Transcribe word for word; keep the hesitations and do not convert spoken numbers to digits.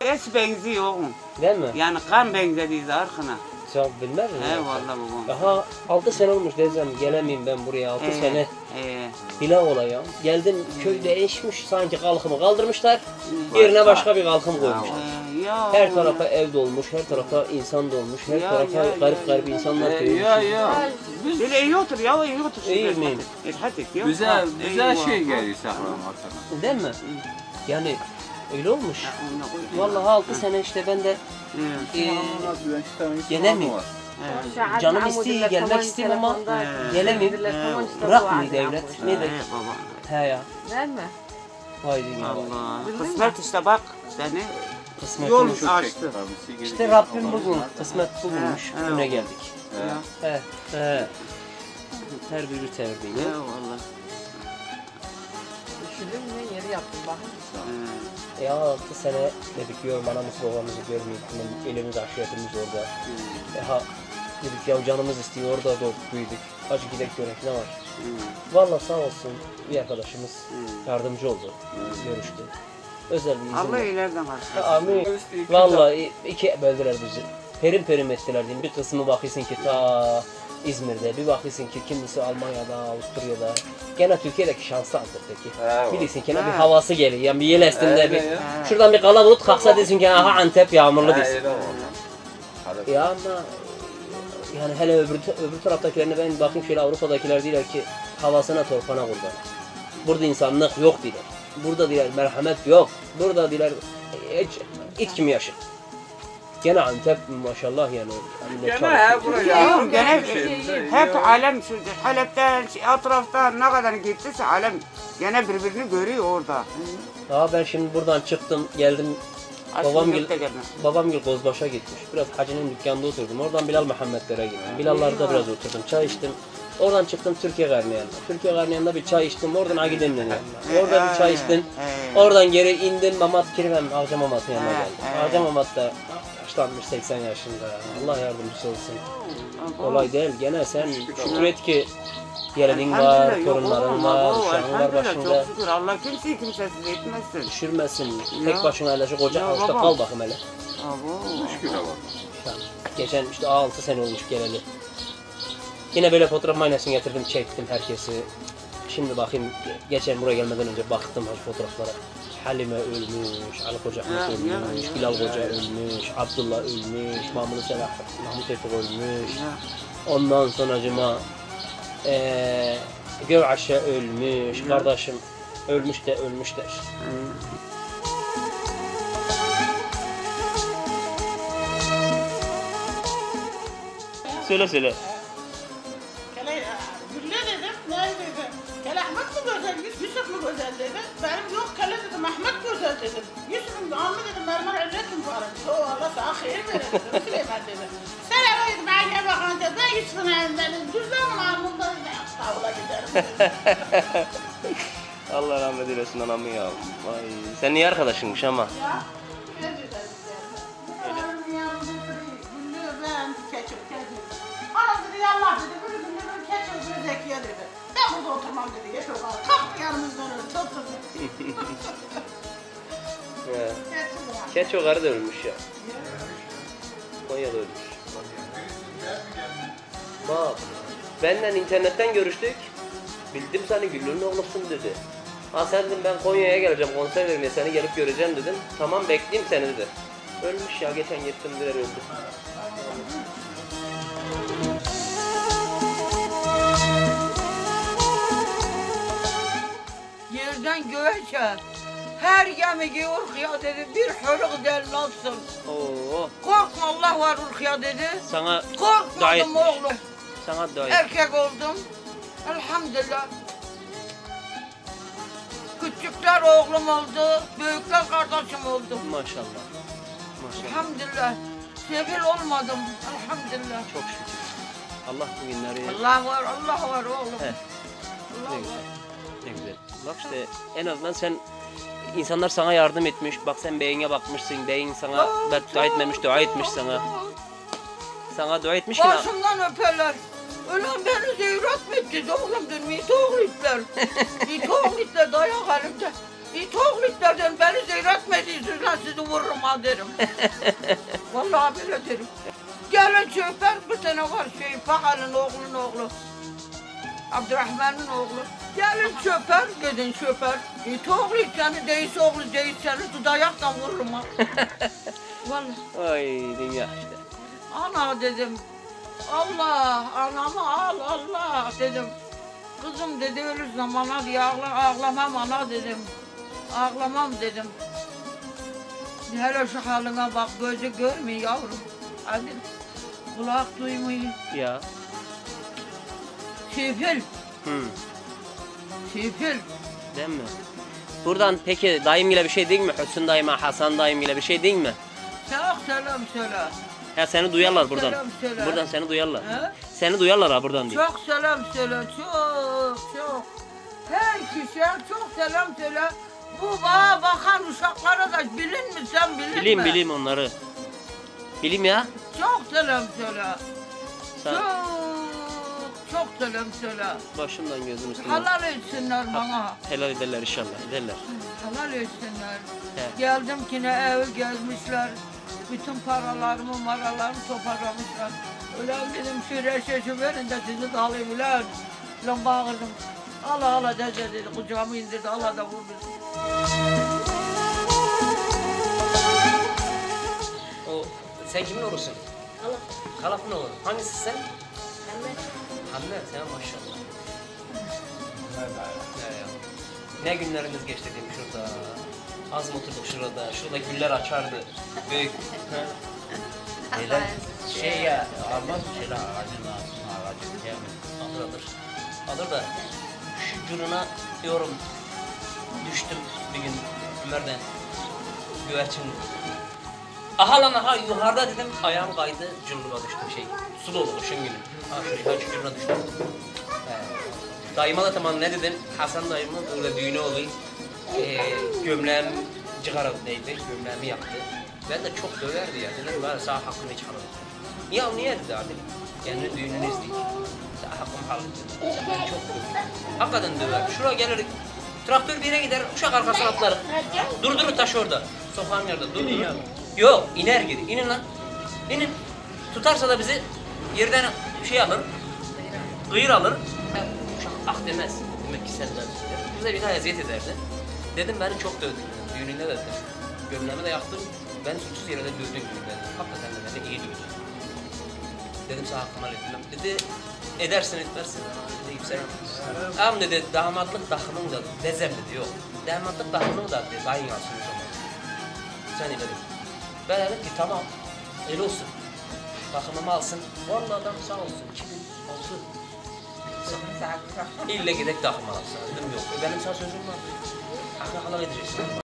hiç benziyor oğlum. Değil mi? Yani kan benzediği arkına. Çok bilmez mi? He vallahi babam. Daha altı sene olmuş diyeceğim, gelemeyim ben buraya altı Ee, sene. Ee. Bile olayım. Geldim köy değişmiş, sanki kalkımı kaldırmışlar. Yerine başka bir kalkım koymuşlar. Ee, ya, Her tarafa ev dolmuş, her tarafa insan dolmuş, her Ya, tarafa ya, garip ya, garip ya. insanlar Ee, görmüş. ya ya. Biz Böyle iyi otur ya, iyi otur. İyi miyim? Hadi ya. güzel güzel şey geliyor saklamak sana. Değil mi? Yani öyle olmuş. Vallahi altı sene işte ben de e, gelemiyorum. Canım istiyor, gelmek istiyorum ama gelemiyorum. Bırakmıyor devlet. Ne de? He ya. Değil mi? Haydi ya. Allah. Kısmet işte bak seni. Kısmet Yol olmuş. açtı. İşte Rabbim bugün kısmet bugünmüş. Evet, Güne evet. geldik. Ya. He. He. Her biri terbiye. Ya vallahi. Üşüdüm mü yeri yaptım bakın. Ya altı sene dedik diyorum anamızı babamızı görmeyip elimiz aşiretimiz orada. E ha dedik ya canımız istiyor orada doğup büyüdük. Acı gidek görek ne var? Vallahi sağ olsun bir arkadaşımız yardımcı oldu. Görüştü. Özel bir izin. Allah var. ileriden Ha, var. Amin. Vallahi iki böldüler bizi. Perim perim ettiler diyeyim. Bir kısmı bakıyorsun ki ta İzmir'de, bir bakıyorsun ki kimisi Almanya'da, Avusturya'da. Gene Türkiye'deki şanslı Antep'teki. Evet. Bilirsin ki ne bir Ha. havası geliyor. Yani bir yel estinde Evet, bir. evet. Şuradan bir kala bulut kalksa desin ki aha Antep yağmurlu desin. Öyle oldu. Ya ama yani hele öbür, öbür taraftakilerine ben bakayım şöyle Avrupa'dakiler diyorlar ki havasına torpana kurban. Burada insanlık yok diyorlar. Burada diyorlar merhamet yok. Burada diyorlar hiç it kimi yaşır. Gene Antep maşallah yani. yani Gene çok- he buraya. Yok gene Şey, hep alem sürdü. Halep'ten, etraftan ne kadar gittiyse alem gene birbirini görüyor orada. Daha ben şimdi buradan çıktım geldim. Babam Babam gel- de gelmez. Babam gel Kozbaş'a gitmiş. Biraz hacının dükkanında oturdum. Oradan Bilal Muhammedlere gittim. Bilal'larda biraz oturdum. Çay içtim. Oradan çıktım Türkiye Garniyan'da. Türkiye Garniyan'da bir çay içtim. Oradan Agidem'in yanına. Orada bir çay içtim. Oradan geri indim Mamat Kirvem, Ağca Mamat'ın yanına geldim. Ağca Mamat da yaşlanmış seksen yaşında. Allah yardımcısı olsun. Kolay değil. Gene sen şükret ki gelinin var, torunların var, uşağın var başında. Çok şükür Allah kimseyi kimsesiz etmezsin. Düşürmesin. Ya. Tek başına hele şu koca Ya havuzda babam. kal bakayım hele. Abo. Şükür bak. Tamam. Geçen işte altı sene olmuş geleli. Yine böyle fotoğraf makinesini getirdim, çektim herkesi. Şimdi bakayım, geçen buraya gelmeden önce baktım fotoğraflara. Halime ölmüş, Ali Koca Ya, ölmüş, ya, Bilal ya, Koca ya. ölmüş, Abdullah ölmüş, Mahmut Selah, Mahmut Tevfik ölmüş. Ya. Ondan sonracıma eee Gövhaşe ölmüş, kardeşim ölmüş de ölmüşler. Söyle söyle. Kele, Gülle dedim, ne dedim? Kele Ahmet mi güzel, Yusuf mu güzel dedim. Benim yok kele dedim, Ahmet güzel dedim. Yusuf'un amı dedim, mermer evlet mübarek. O Allah sana hayır verir dedim, Süleyman dedim. Sen eve gidip aynaya bakan dedim, ben Yusuf'un evinden düzlemem alnımdan tavla giderim. Allah rahmet eylesin anamı ya. Vay. Sen niye arkadaşınmış ama? Ya, ne güzel Benim yanımda Gülle ben keçim, keçim. Anam dedi, yallah dedi, bir gün dedi, keçim, bir zekiye dedi. Ben burada oturmam dedi, geç o kadar. Kalk yanımızdan öyle, otur dedi. He. Keçim ya. Keç o karı da ölmüş ya. Konya'da ölmüş. Bak, benden internetten görüştük. Bildim seni Güllü'nün oğlusun dedi. Ha sen dedim ben Konya'ya geleceğim konser vermeye seni gelip göreceğim dedim. Tamam bekleyeyim seni dedi. Ölmüş ya geçen gittim birer öldü. Yerden göğe çağır. Her gemi Urkya dedi, bir hırık dellalsın. Oo, Korkma Allah var Urkya dedi. sana dua Korkmadım etmiş. oğlum. Sana dua etmiş. Erkek oldum. Elhamdülillah. Küçükler oğlum oldu, büyükler kardeşim oldu. Maşallah. Maşallah. Elhamdülillah. Sevil olmadım. Elhamdülillah. Çok şükür. Allah bu günleri... Allah var, Allah var oğlum. He. Allah Ne var. güzel. Ne güzel. Bak işte en azından sen insanlar sana yardım etmiş. Bak sen beyine bakmışsın. Beyin sana beddua etmemiş, dua etmiş sana. Sana dua etmiş ki Başımdan öperler. Ulan beni zeyrat mı ettiniz oğlum dedim, it oğlitler. it oğlitler dayak elimde. İt oğlitlerden beni zeyrat mı ediyorsunuz lan sizi vururum ha derim. Vallahi böyle derim. Gelin çöper bir tane var şey Fakal'ın oğlunun oğlu. Abdurrahman'ın oğlu. Gelin çöper, gidin çöper. İt oğlu seni, değilse oğlu değil seni, tutayaktan vururum ha. Vallahi. Ay dünya işte. Ana dedim. Allah, anamı al Allah dedim. Kızım dedi ölür zamana diye ağla, ağlamam ana dedim. Ağlamam dedim. Hele şu haline bak, gözü görmüyor yavrum. Hadi kulak duymuyor. Ya. Sefil, Hı. sefil. Değil mi? Buradan peki dayımgile bir şey değil mi? Hüsnü dayıma, Hasan dayımgile bir şey değil mi? Çok selam söyle. Ya seni duyarlar buradan. Selam söyle. Buradan seni duyarlar. He? Seni duyarlar ha buradan diye. Çok selam söyle, çok çok. Her kişiye çok selam söyle. Bu bana bakan uşaklara da bilin mi sen bilin Bileyim mi? bileyim onları. Bileyim ya. Çok selam söyle. Sen Çok çok selam söyle. başımdan gözüm üstüne. Halal etsinler bana. Helal ederler inşallah. Ederler. Halal etsinler. He. Geldim ki ne evi gezmişler. Bütün paralarımı, maralarımı toparlamışlar. Ulan dedim şu reşeşi verin de sizi de alayım ulan. Ulan bağırdım. Allah Allah dede dedi, kucağımı indirdi, Allah da vurdu. O sen kimin olursun? Kalaf. Kalaf'ın olur. Hangisi sen? Hamle. Hamle sen maşallah. Ne ya? Ne günlerimiz geçti dedim şurada. Az mı oturduk şurada. Şurada güller açardı. Büyük. Ha? Neler? Şey ya. Almaz mı şeyler? Ağacın ağacın. Şey alır alır. Alır da şu cununa diyorum. Düştüm bir gün Ömer'den. Güvercin. Aha lan aha yukarıda dedim ayağım kaydı cırlığa düştüm şey. Su dolu kuşun günü. Ha şuraya cırlığa düştüm. He. Dayıma da tamam ne dedim? Hasan dayımın öyle düğünü oluyor. Ee, gömleğim cıgaradaydı, gömleğimi yaktı. Ben de çok döverdi ya. Dedim bari sağ hakkımı çıkaralım. Ya niye dedi abi? Kendi düğününü izledik. Sağ hakkım halı dedi. Ben çok dövdüm. Hakikaten döver. Şuraya gelir. Traktör bir yere gider, uşak arkasına atlarız. Durdurur taş orada. Sokağın yerde durdurur. Yok, iner geri. İnin lan. İnin. Tutarsa da bizi yerden şey alır. Kıyır alır. Ha, uşak ah demez. Demek ki senden. Bize bir daha eziyet ederdi. Dedim beni çok dövdün. Düğününde de dedim. Gömleğimi de yaktım. Ben suçsuz yere de dövdün gibi ben. Hakikaten de beni iyi dövdün. Dedim sana hakkımı etmem. Dedi edersin etmezsin. Dedi yükselen. Ağam dedi damatlık takımın da dezem dedi yok. Damatlık takımını da dedi dayın alsın o zaman. Sen öyle dedin. Ben dedim ki tamam. El olsun. Takımımı alsın. Vallahi adam sağ olsun. iki bin altı. İlle gidek takımı alsın. Dedim yok. E benim sana sözüm var. Akla kala edeceksin.